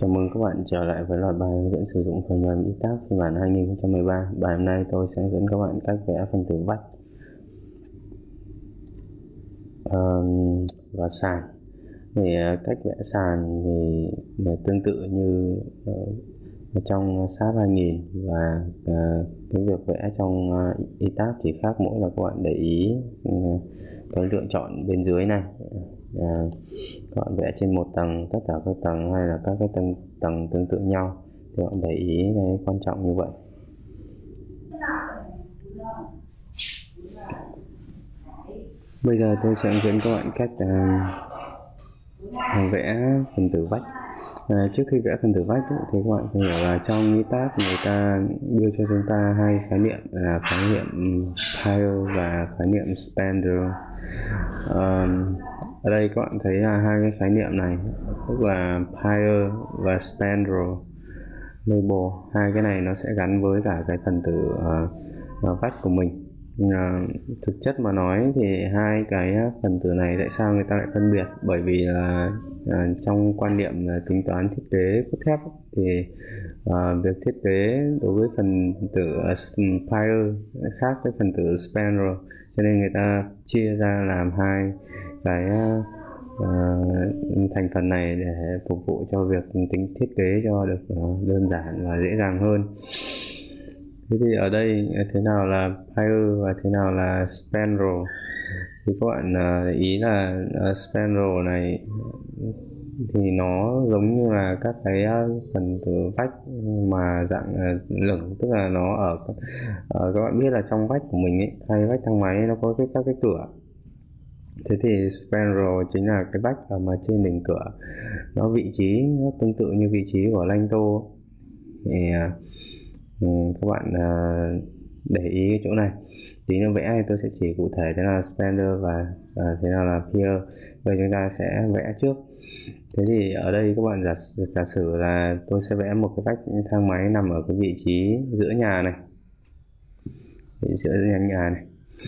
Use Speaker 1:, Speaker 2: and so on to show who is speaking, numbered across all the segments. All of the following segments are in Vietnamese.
Speaker 1: Chào mừng các bạn trở lại với loạt bài hướng dẫn sử dụng phần mềm ETABS phiên bản 2013. Bài hôm nay tôi sẽ hướng dẫn các bạn cách vẽ phân tử vách và sàn. Thì cách vẽ sàn thì tương tự như trong SAP 2000 và cái việc vẽ trong ETABS chỉ khác mỗi là các bạn để ý cái lựa chọn bên dưới này. Các bạn vẽ trên một tầng, tất cả các tầng hay là các cái tầng tương tự nhau thì các bạn để ý cái quan trọng như vậy. Bây giờ tôi sẽ hướng dẫn các bạn cách vẽ phần tử vách. Trước khi vẽ phần tử vách thì các bạn phải hiểu là trong ETABS người ta đưa cho chúng ta hai khái niệm là khái niệm Pier và khái niệm Spandrel. Ở đây các bạn thấy là hai cái khái niệm này, tức là Pier và Spandrel label, hai cái này nó sẽ gắn với cả cái phần tử vách của mình. Thực chất mà nói thì hai cái phần tử này tại sao người ta lại phân biệt? Bởi vì là trong quan niệm tính toán thiết kế cốt thép thì việc thiết kế đối với phần tử Pier khác với phần tử Spandrel, cho nên người ta chia ra làm hai cái thành phần này để phục vụ cho việc tính thiết kế cho được đơn giản và dễ dàng hơn. Thế thì ở đây thế nào là Pier và thế nào là Spandrel? Thì các bạn ý là Spandrel này thì nó giống như là các cái phần tử vách mà dạng lửng, tức là nó ở các bạn biết là trong vách của mình ấy, hay vách thang máy nó có các cái cửa. Thế thì Spandrel chính là cái vách ở mà trên đỉnh cửa, nó vị trí nó tương tự như vị trí của lanh tô. Thì các bạn để ý cái chỗ này, tí nữa vẽ thì tôi sẽ chỉ cụ thể thế nào là Spandrel và thế nào là Pier. Bây giờ chúng ta sẽ vẽ trước. Thế thì ở đây các bạn giả sử là tôi sẽ vẽ một cái vách thang máy nằm ở cái vị trí giữa nhà này, giữa nhà này.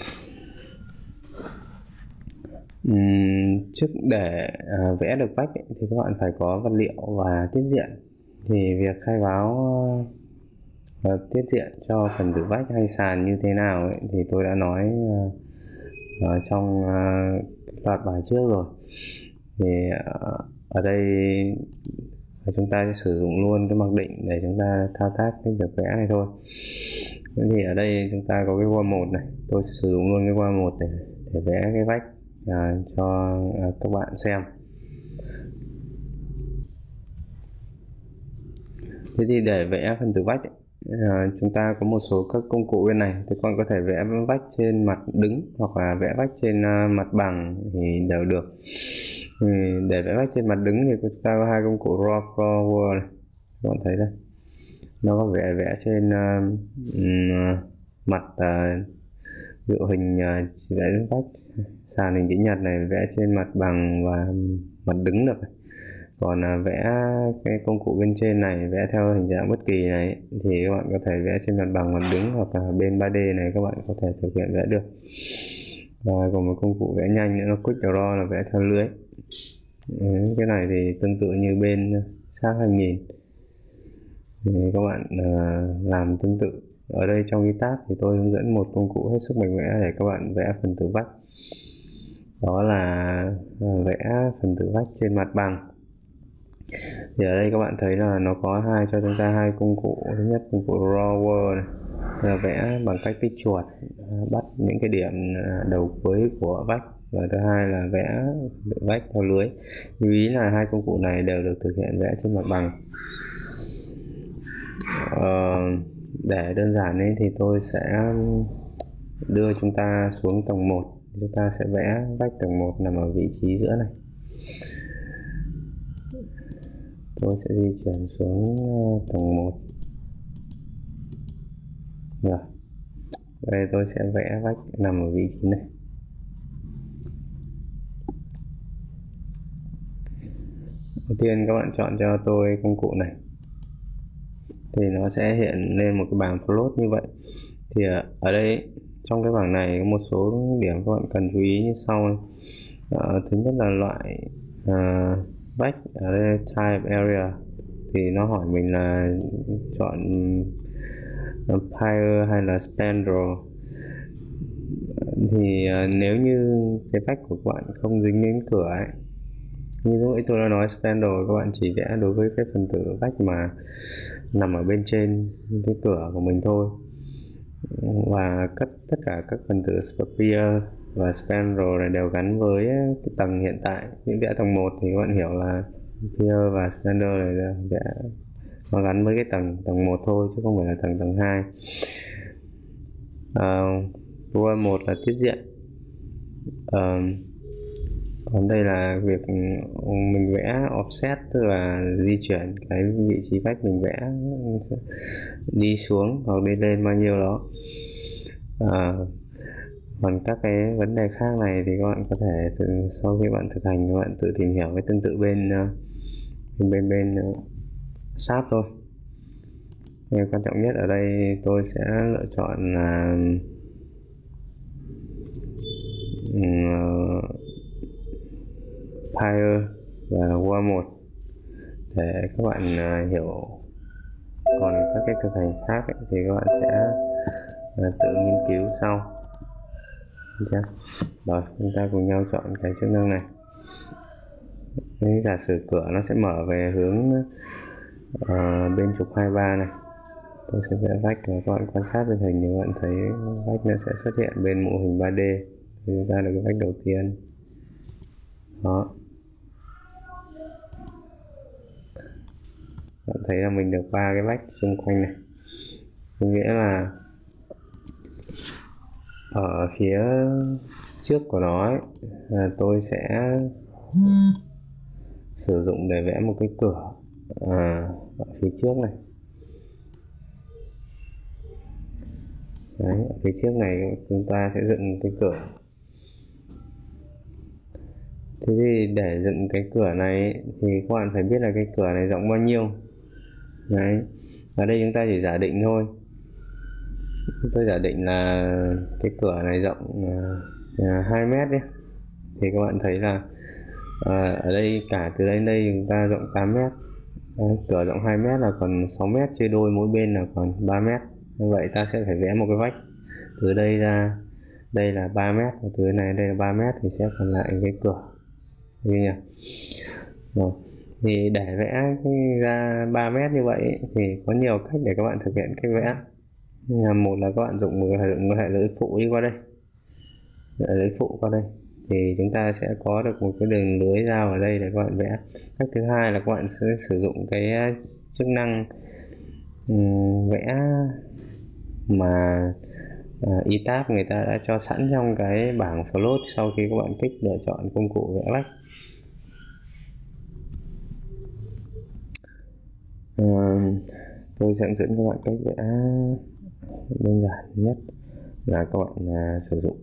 Speaker 1: Trước để vẽ được vách ấy, thì các bạn phải có vật liệu và tiết diện. Thì việc khai báo tiết diện cho phần tử vách hay sàn như thế nào ấy, thì tôi đã nói trong loạt bài trước rồi. Thì ở đây chúng ta sẽ sử dụng luôn cái mặc định để chúng ta thao tác cái việc vẽ này thôi. Thế thì ở đây chúng ta có cái wall 1 này, tôi sẽ sử dụng luôn cái wall 1 để vẽ cái vách cho các bạn xem. Thế thì để vẽ phần tử vách ấy, chúng ta có một số các công cụ bên này. Thì các bạn có thể vẽ vách trên mặt đứng hoặc là vẽ vách trên mặt bằng thì đều được. Thì để vẽ vách trên mặt đứng thì chúng ta có hai công cụ Raw Flower này, các bạn thấy đây, nó có vẽ trên mặt dựa hình vẽ vách sàn hình chữ nhật này, vẽ trên mặt bằng và mặt đứng được. Còn vẽ cái công cụ bên trên này, vẽ theo hình dạng bất kỳ này, thì các bạn có thể vẽ trên mặt bằng, mặt đứng hoặc là bên 3D này các bạn có thể thực hiện vẽ được. Và còn một công cụ vẽ nhanh nữa là Quick Draw, là vẽ theo lưới. Cái này thì tương tự như bên SAP 2000 thì các bạn làm tương tự. Ở đây trong ETABS thì tôi hướng dẫn một công cụ hết sức mạnh mẽ để các bạn vẽ phần tử vách, đó là vẽ phần tử vách trên mặt bằng. Thì ở đây các bạn thấy là nó có cho chúng ta hai công cụ. Thứ nhất công cụ Drawer này, là vẽ bằng cách tích chuột bắt những cái điểm đầu cuối của vách, và thứ hai là vẽ vách theo lưới. Lưu ý là hai công cụ này đều được thực hiện vẽ trên mặt bằng. Để đơn giản ấy, thì tôi sẽ đưa chúng ta xuống tầng 1. Chúng ta sẽ vẽ vách tầng 1 nằm ở vị trí giữa này. Tôi sẽ di chuyển xuống tầng 1. Rồi, đây tôi sẽ vẽ vách nằm ở vị trí này. Đầu tiên các bạn chọn cho tôi công cụ này, thì nó sẽ hiện lên một cái bảng float như vậy. Thì ở đây trong cái bảng này có một số điểm các bạn cần chú ý như sau. Thứ nhất là loại vách, ở đây type area thì nó hỏi mình là chọn Pyre hay là Spandrel. Thì nếu như cái vách của các bạn không dính đến cửa ấy, như lúc nãy tôi đã nói, Spandrel các bạn chỉ vẽ đối với cái phần tử vách mà nằm ở bên trên cái cửa của mình thôi, và tất cả các phần tử Spear và Spandrel này đều gắn với cái tầng hiện tại. Những vẽ tầng 1 thì các bạn hiểu là Spear và Spandrel này là vẽ nó gắn với cái tầng 1 thôi, chứ không phải là tầng 2. Wall 1 là tiết diện. Còn đây là việc mình vẽ offset, tức là di chuyển cái vị trí vách mình vẽ đi xuống hoặc đi lên bao nhiêu đó. Còn các cái vấn đề khác này thì các bạn có thể sau khi bạn thực hành các bạn tự tìm hiểu cái tương tự bên SAP thôi. Nhưng quan trọng nhất ở đây tôi sẽ lựa chọn là Pyre và Wall 1 để các bạn hiểu. Còn các cái thực hành khác ấy, thì các bạn sẽ tự nghiên cứu sau. Rồi chúng ta cùng nhau chọn cái chức năng này. Nếu giả sử cửa nó sẽ mở về hướng bên trục 23 này, tôi sẽ vẽ vách và các bạn quan sát bên hình thì các bạn thấy vách nó sẽ xuất hiện bên mô hình 3D. thì chúng ta được cái vách đầu tiên đó. Bạn thấy là mình được 3 cái vách xung quanh này, nghĩa là ở phía trước của nó ấy, tôi sẽ sử dụng để vẽ một cái cửa ở phía trước này. Đấy, ở phía trước này chúng ta sẽ dựng cái cửa. Thế thì để dựng cái cửa này thì các bạn phải biết là cái cửa này rộng bao nhiêu. Đấy, ở đây chúng ta chỉ giả định thôi. Tôi giả định là cái cửa này rộng 2 mét nhé. Thì các bạn thấy là ở đây cả từ đây đến đây chúng ta rộng 8 mét. Cửa rộng 2 mét là còn 6 mét, chia đôi mỗi bên là còn 3 mét. Như vậy ta sẽ phải vẽ một cái vách từ đây ra đây là 3 mét, và từ này đây là 3 mét thì sẽ còn lại cái cửa như nhỉ. Rồi. Thì để vẽ ra 3 mét như vậy thì có nhiều cách để các bạn thực hiện cách vẽ. Một là các bạn dùng một hệ lưỡi phụ đi qua đây, lưỡi phụ qua đây thì chúng ta sẽ có được một cái đường lưới dao ở đây để các bạn vẽ. Cách thứ hai là các bạn sẽ sử dụng cái chức năng vẽ mà ETABS người ta đã cho sẵn trong cái bảng float sau khi các bạn kích lựa chọn công cụ vẽ vách. Tôi sẽ hướng dẫn các bạn cách vẽ đơn giản nhất là các bạn sử dụng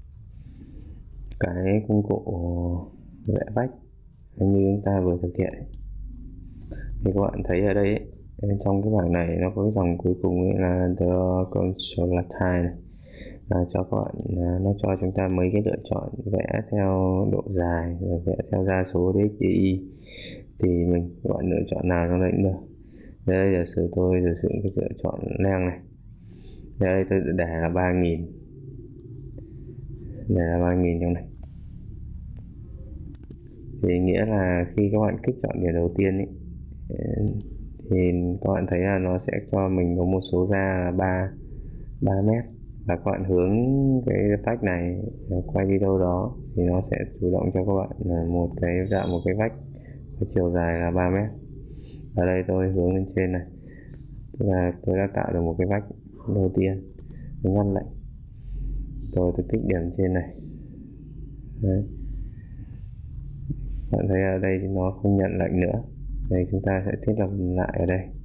Speaker 1: cái công cụ vẽ vách như chúng ta vừa thực hiện. Thì các bạn thấy ở đây trong cái bảng này nó có cái dòng cuối cùng là Draw Control Line này, là cho các bạn nó cho chúng ta mấy cái lựa chọn vẽ theo độ dài, rồi vẽ theo gia số DXY thì các bạn lựa chọn nào trong đấy cũng được. Đây giả sử tôi sử dụng cái lựa chọn length này, đây tôi để là 3000, để là 3000 trong này. Thì nghĩa là khi các bạn kích chọn điểm đầu tiên ấy, thì các bạn thấy là nó sẽ cho mình có một số ra là 3 mét, và các bạn hướng cái vách này quay đi đâu đó thì nó sẽ chủ động cho các bạn là một cái vách có chiều dài là 3 mét. Ở đây tôi hướng lên trên này, tức là tôi đã tạo được một cái vách đầu tiên. Tôi ngắt lệnh, tôi kích điểm trên này. Đấy. Bạn thấy ở đây nó không nhận lệnh nữa. Đây chúng ta sẽ thiết lập lại ở đây.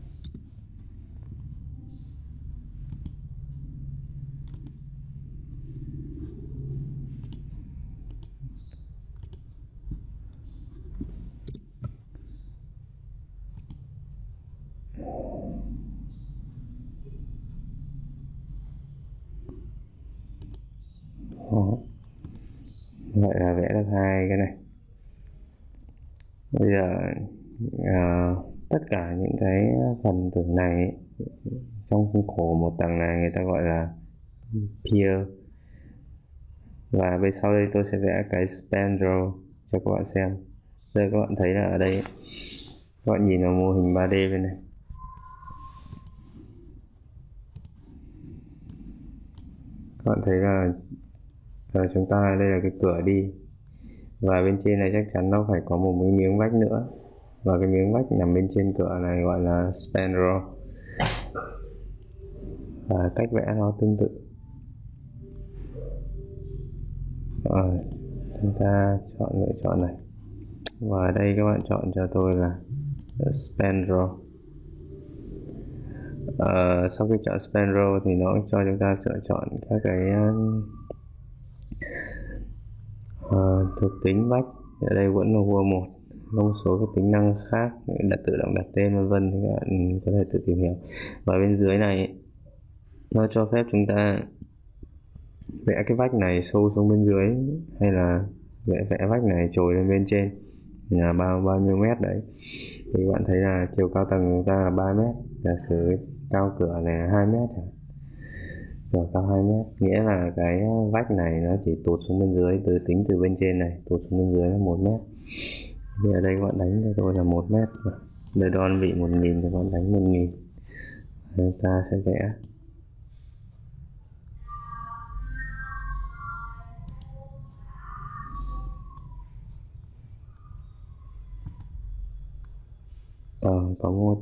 Speaker 1: Đó. Vậy là vẽ được 2 cái này. Bây giờ tất cả những cái phần tử này ấy, trong khuôn khổ một tầng này người ta gọi là pier. Và bên sau đây tôi sẽ vẽ cái spandrel cho các bạn xem. Đây các bạn thấy là ở đây các bạn nhìn vào mô hình 3D bên này, các bạn thấy là chúng ta đây là cái cửa đi, và bên trên này chắc chắn nó phải có một cái miếng vách nữa, và cái miếng vách nằm bên trên cửa này gọi là spandrel. Và cách vẽ nó tương tự. Rồi, chúng ta lựa chọn này, và đây các bạn chọn cho tôi là spandrel. Sau khi chọn spandrel thì nó cho chúng ta lựa chọn các cái thuộc tính vách. Ở đây vẫn là Word 1, một số các tính năng khác đã tự động đặt tên vân vân thì các bạn có thể tự tìm hiểu. Và bên dưới này nó cho phép chúng ta vẽ cái vách này sâu xuống bên dưới, hay là vẽ vách này trồi lên bên trên là bao nhiêu mét đấy. Thì bạn thấy là chiều cao tầng của chúng ta là 3 mét, giả sử cao cửa này là 2 mét, cửa cao 2 mét, nghĩa là cái vách này nó chỉ tụt xuống bên dưới, tính từ bên trên này tụt xuống bên dưới là 1 mét. Thì ở đây các bạn đánh cho tôi là 1 mét, đây đơn vị 1000 thì các bạn đánh 1000. Chúng ta sẽ vẽ có một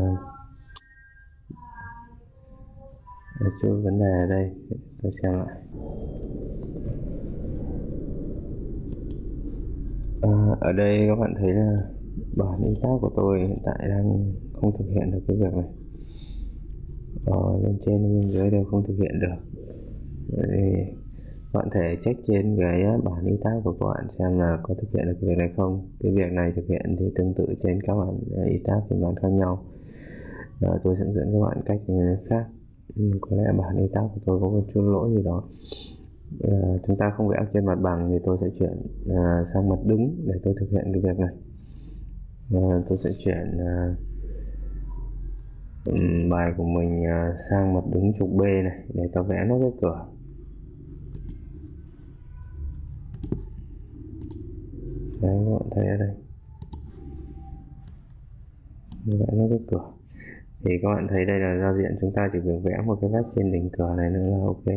Speaker 1: chút vấn đề ở đây, tôi xem lại. Ở đây các bạn thấy là bản in tab của tôi hiện tại đang không thực hiện được cái việc này, lên trên bên dưới đều không thực hiện được. Thì bạn thể check trên cái bản in tab của các bạn xem là có thực hiện được cái việc này không. Cái việc này thực hiện thì tương tự trên các bản in tab phiên bản khác nhau. Tôi sẽ dẫn các bạn cách khác. Có lẽ bản in tab của tôi có một chút lỗi gì đó. Chúng ta không vẽ trên mặt bằng thì tôi sẽ chuyển sang mặt đứng để tôi thực hiện cái việc này. Tôi sẽ chuyển bài của mình sang mặt đứng trục B này để tôi vẽ nó cái cửa. Đấy, các bạn thấy ở đây vẽ nó cái cửa. Thì các bạn thấy đây là giao diện, chúng ta chỉ việc vẽ một cái vách trên đỉnh cửa này nữa là ok.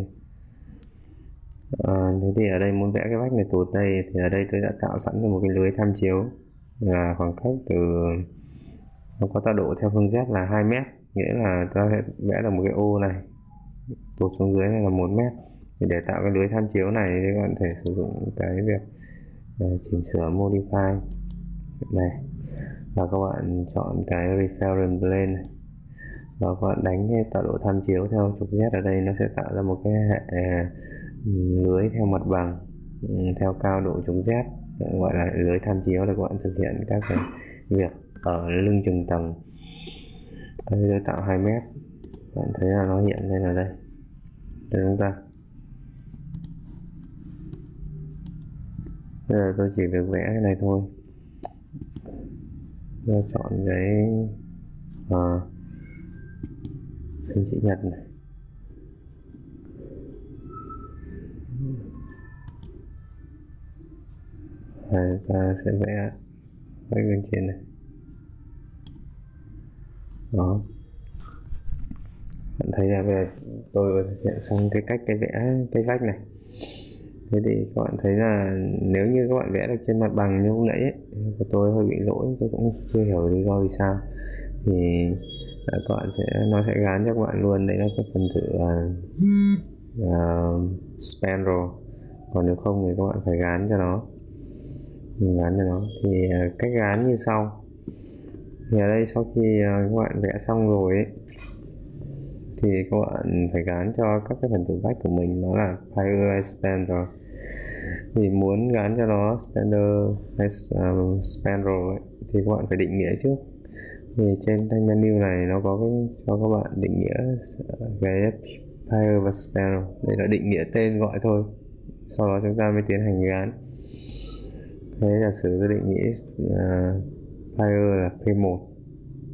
Speaker 1: Thế thì ở đây muốn vẽ cái vách này tụt đây, thì ở đây tôi đã tạo sẵn cho một cái lưới tham chiếu là khoảng cách từ, nó có tọa độ theo phương Z là 2 mét, nghĩa là ta sẽ vẽ được một cái ô này tụt xuống dưới này là 1 mét. Thì để tạo cái lưới tham chiếu này thì các bạn thể sử dụng cái việc chỉnh sửa modify này, và các bạn chọn cái reference plane này, và các bạn đánh cái tọa độ tham chiếu theo trục Z ở đây, nó sẽ tạo ra một cái hệ lưới theo mặt bằng theo cao độ trục Z, gọi là lưới tham chiếu, để các bạn thực hiện các cái việc ở lưng chừng tầng. Đây tôi tạo 2 mét, bạn thấy là nó hiện lên ở đây. Để chúng ta bây giờ tôi chỉ việc vẽ cái này thôi. Tôi chọn cái hình chữ nhật này, và ta sẽ vẽ vách bên trên này. Đó, bạn thấy là bây giờ tôi vừa thực hiện xong cái cách vẽ cái vách này. Thế thì các bạn thấy là nếu như các bạn vẽ được trên mặt bằng như lúc nãy ấy, của tôi hơi bị lỗi, tôi cũng chưa hiểu lý do vì sao. Thì các bạn nó sẽ gán cho các bạn luôn, đấy là cái phần tử spandrel. Còn nếu không thì các bạn phải gán cho nó. Thì cách gán như sau. Thì ở đây sau khi các bạn vẽ xong rồi ấy, thì các bạn phải gán cho các cái phần tử vách của mình nó là pier hay spandrel. Thì muốn gán cho nó spandrel ấy, thì các bạn phải định nghĩa trước. Thì trên thanh menu này nó có cho các bạn định nghĩa cái pier và spandrel. Đây là định nghĩa tên gọi thôi, sau đó chúng ta mới tiến hành gán. Thế giả sử tôi định nghĩa pier là P1,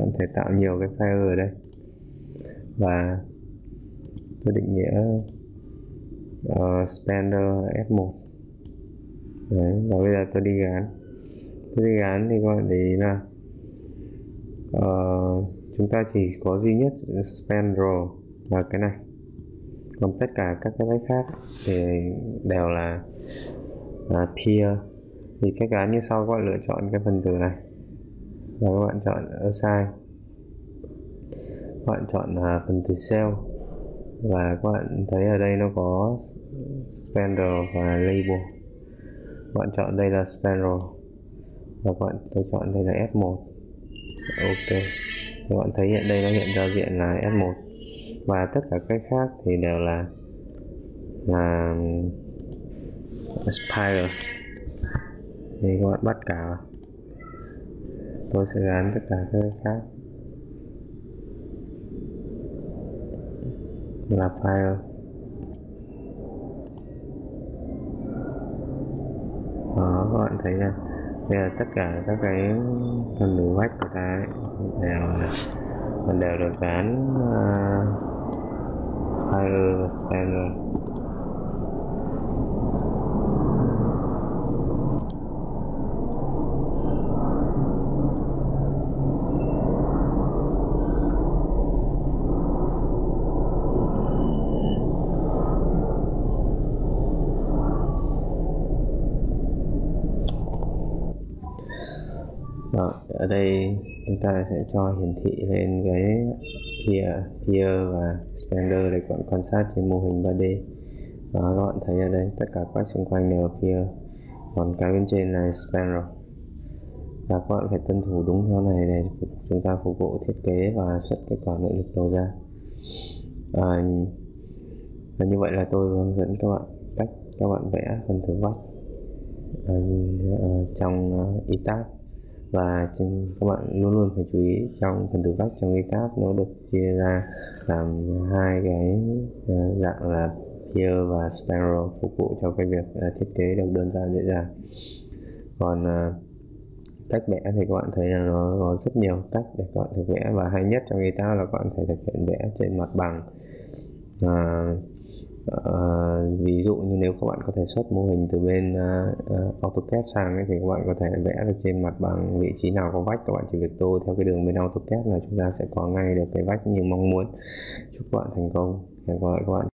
Speaker 1: bạn có thể tạo nhiều cái file ở đây, và tôi định nghĩa Spender F1. Đấy, và bây giờ tôi đi gán thì các bạn để ý là chúng ta chỉ có duy nhất span row là cái này, còn tất cả các cái vách khác thì đều là peer. Thì cách gán như sau: các bạn lựa chọn cái phần từ này và các bạn chọn assign, các bạn chọn phần từ cell, và các bạn thấy ở đây nó có spender và label. Các bạn chọn đây là spender và tôi chọn đây là F1. Ok, các bạn thấy hiện đây nó hiện giao diện là F1, và tất cả các khác thì đều là Aspire. Thì các bạn bắt cả vào. Tôi sẽ gắn tất cả các khác là file. Đó, các bạn thấy là đây là tất cả các cái phần nửa vách của ta ấy, đều được gắn file và spanner. Ở đây chúng ta sẽ cho hiển thị lên cái peer và spender để các bạn quan sát trên mô hình 3D. Đó, các bạn thấy ở đây tất cả quách xung quanh đều là peer, còn cái bên trên là spender. Và các bạn phải tuân thủ đúng theo này để chúng ta phục vụ thiết kế và xuất kết quả nội lực đầu ra. Và như vậy là tôi hướng dẫn các bạn cách các bạn vẽ phần thử vách trong ETABS. Và các bạn luôn luôn phải chú ý trong phần thử vách trong ETABS nó được chia ra làm hai cái dạng là peer và spiral, phục vụ cho cái việc thiết kế được đơn giản dễ dàng. Còn cách vẽ thì các bạn thấy là nó có rất nhiều cách để các bạn thực vẽ, và hay nhất trong ETABS là các bạn thể thực hiện vẽ trên mặt bằng. Ví dụ như nếu các bạn có thể xuất mô hình từ bên AutoCAD sang ấy, thì các bạn có thể vẽ được trên mặt bằng, vị trí nào có vách các bạn chỉ việc tô theo cái đường bên AutoCAD là chúng ta sẽ có ngay được cái vách như mong muốn. Chúc các bạn thành công. Hẹn gặp lại các bạn.